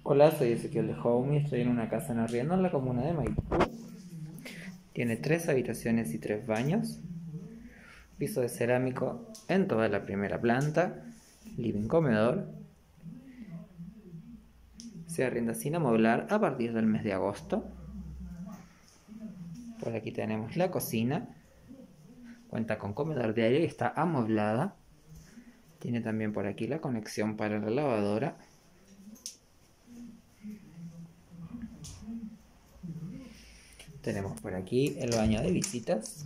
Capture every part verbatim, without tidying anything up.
Hola, soy Ezequiel de Home y estoy en una casa en arriendo en la comuna de Maipú. Tiene tres habitaciones y tres baños, piso de cerámico en toda la primera planta, living comedor. Se arrienda sin amoblar a partir del mes de agosto. Por aquí tenemos la cocina, cuenta con comedor de aire y está amoblada. Tiene también por aquí la conexión para la lavadora. Tenemos por aquí el baño de visitas.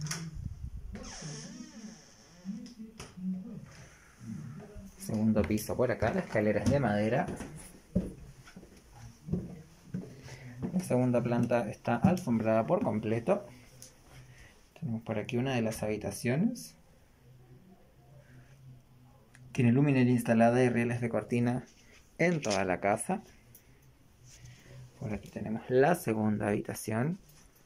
Segundo piso por acá, la escalera es de madera. La segunda planta está alfombrada por completo. Tenemos por aquí una de las habitaciones. Tiene luminaria instalada y rieles de cortina en toda la casa. Por aquí tenemos la segunda habitación,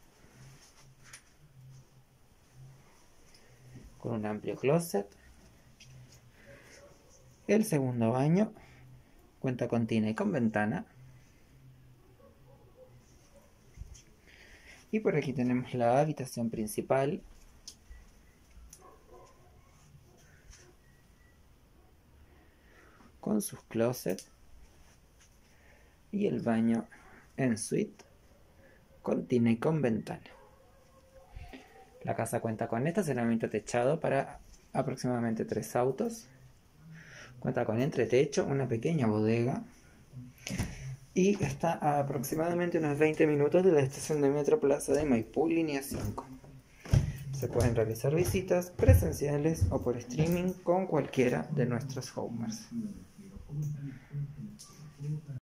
con un amplio closet. El segundo baño cuenta con tina y con ventana. Y por aquí tenemos la habitación principal, con sus closets, y el baño en suite con tina y con ventana. La casa cuenta con estacionamiento techado para aproximadamente tres autos. Cuenta con entretecho, una pequeña bodega y está a aproximadamente unos veinte minutos de la estación de Metro Plaza de Maipú, línea cinco. Se pueden realizar visitas presenciales o por streaming con cualquiera de nuestros homers.